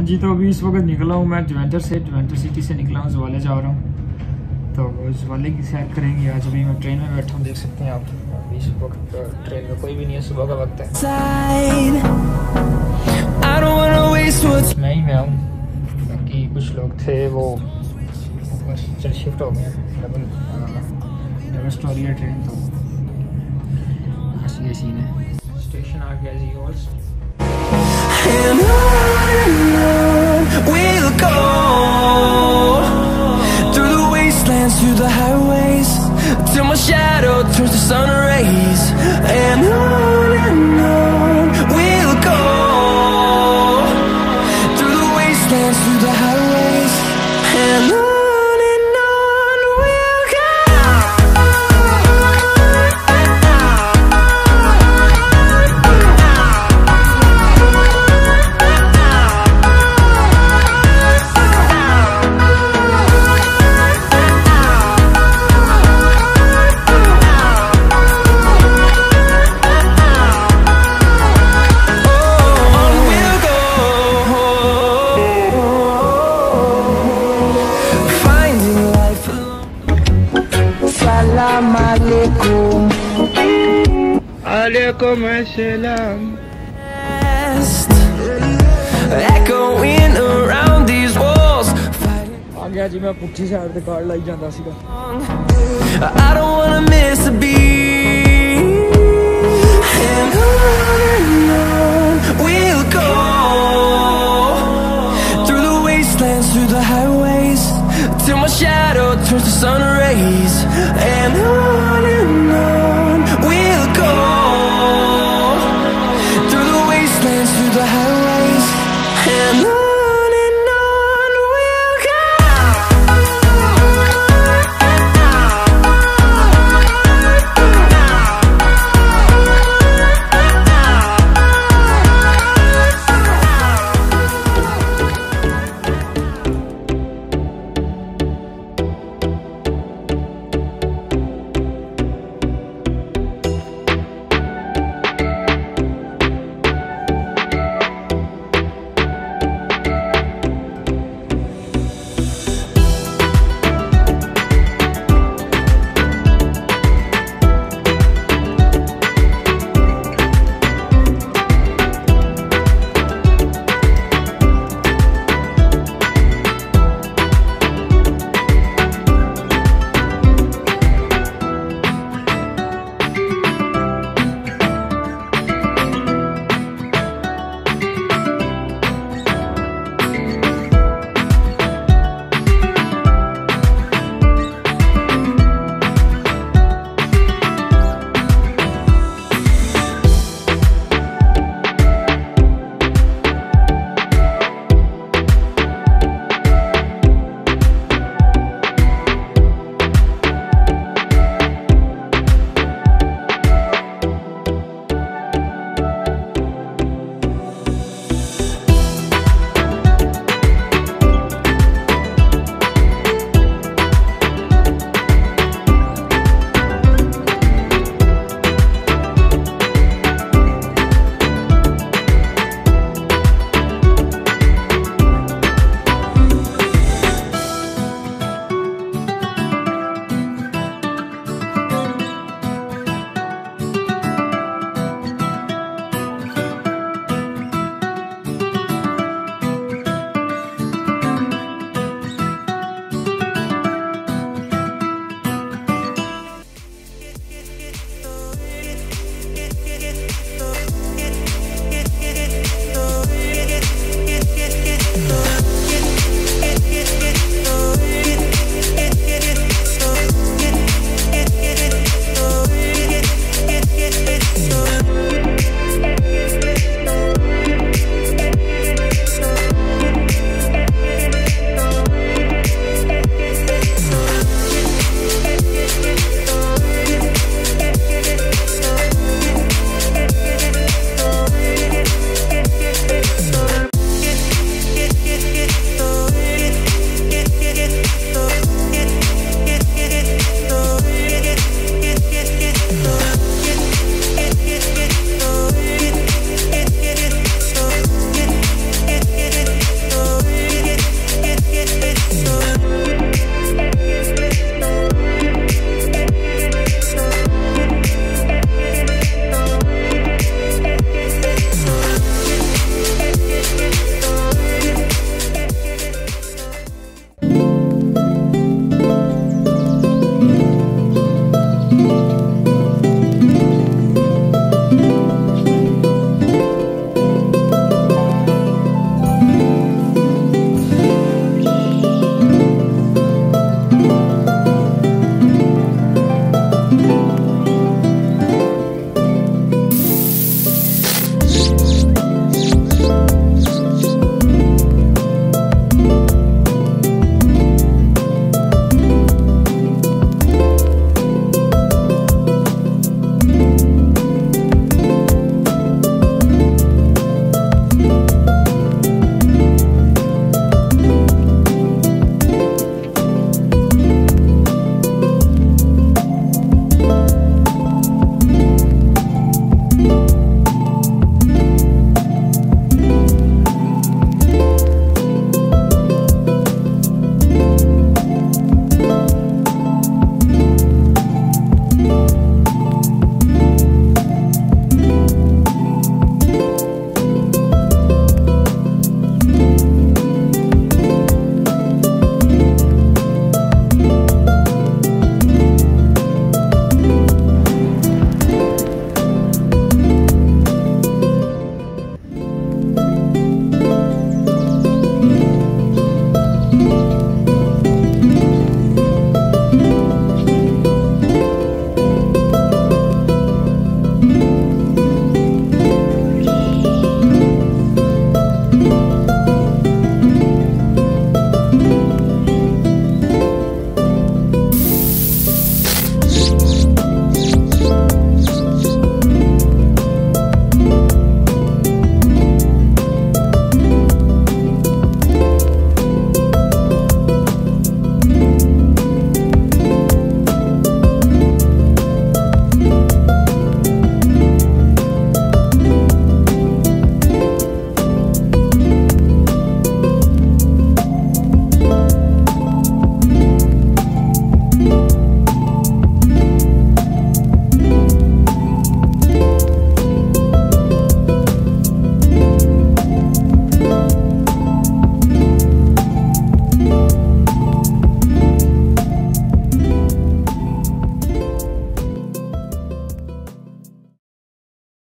जी, तो अभी इस वक्त निकला हूँ मैं जुवेंटर सिटी से निकला हूँ, ज़्वोले जा रहा हूँ। तो ज़्वोले की सैर करेंगे आज। अभी मैं ट्रेन में बैठा हूँ, देख सकते हैं आप। अभी इस वक्त ट्रेन में कोई भी नहीं है, सुबह का वक्त है। मैं ही मैं हूँ, बाकी कुछ लोग थे वो चल शिफ्ट हो गए। डबल स्टोरी है ट्रेन, तो बस ये सीन है। स्टेशन आ गया जी और And on we'll go, through the wastelands, through the highways, till my shadow turns to sun rays. And on we'll go, through the wastelands, through the highways. And on we'll go. Alaikum assalam. Echoing around these walls. आ गया जी, मैं पुट्ठी साइड ते कार लाई जांदा सीगा। I don't wanna miss a beat.